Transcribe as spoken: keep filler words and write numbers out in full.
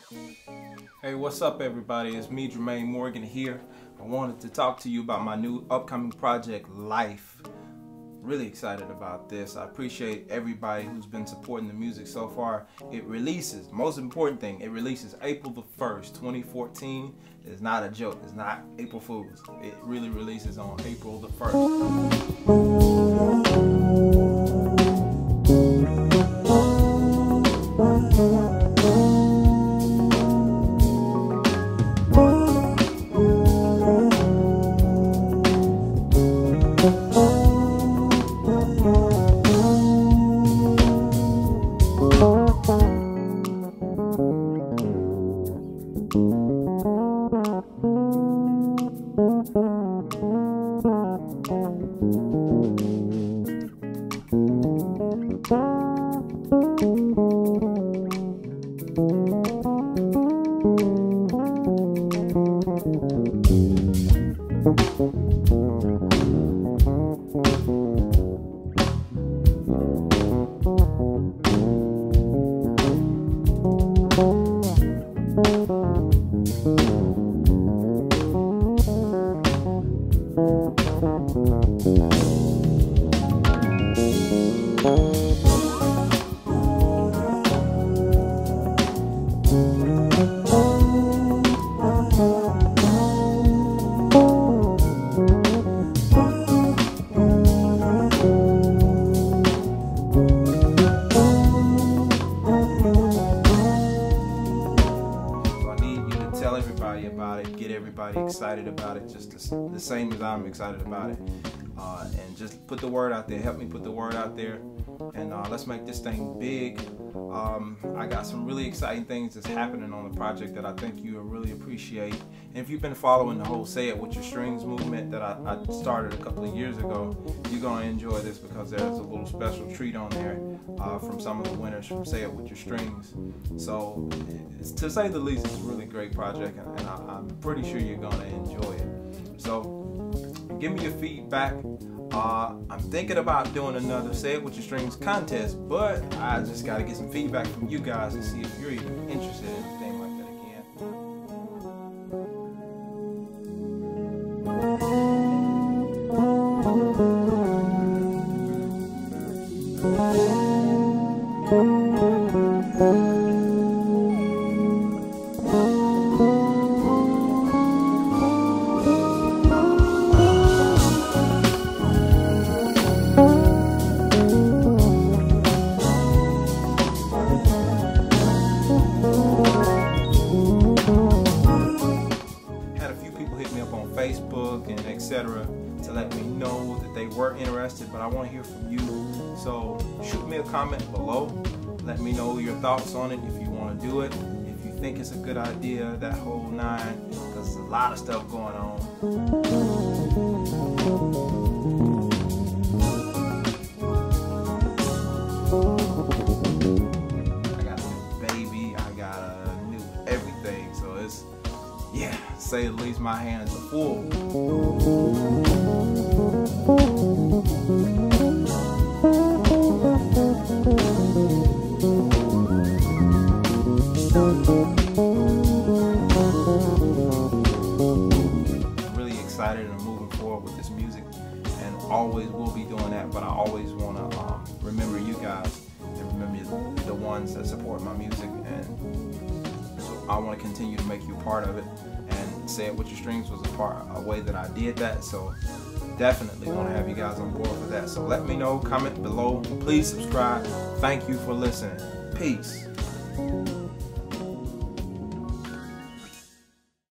Hey, what's up everybody? It's me, Jermaine Morgan here. I wanted to talk to you about my new upcoming project, Life. Really excited about this. I appreciate everybody who's been supporting the music so far. It releases, most important thing, it releases April the first, twenty fourteen. It's not a joke, it's not April Fools. It really releases on April the first. About it, get everybody excited about it, just the, the same as I'm excited about it, uh, and just put the word out there. Help me put the word out there, and uh, let's make this thing big. Um, I got some really exciting things that's happening on the project that I think you will really appreciate. And if you've been following the whole Say It With Your Strings movement that I, I started a couple of years ago, you're going to enjoy this because there's a little special treat on there uh, from some of the winners from Say It With Your Strings. So it's, to say the least, it's a really great project, and, and I, I'm pretty sure you're going to enjoy it. So give me your feedback. Uh, I'm thinking about doing another Say It With Your Strings contest, but I just got to get some feedback from you guys and see if you're even interested in anything like that again. Facebook and et cetera to let me know that they were interested, but I want to hear from you. So shoot me a comment below. Let me know your thoughts on it if you want to do it. If you think it's a good idea, that whole nine, because there's a lot of stuff going on. I got a new baby. I got a new everything. So it's, yeah, say the least, my hands are full. I'm really excited and moving forward with this music, and always will be doing that, but I always want to um, remember you guys and remember the ones that support my music, and so I want to continue to make you a part of it. And Say It With Your Strings was a part, a way that I did that, so definitely want to have you guys on board for that. So let me know, comment below, please subscribe. Thank you for listening. Peace.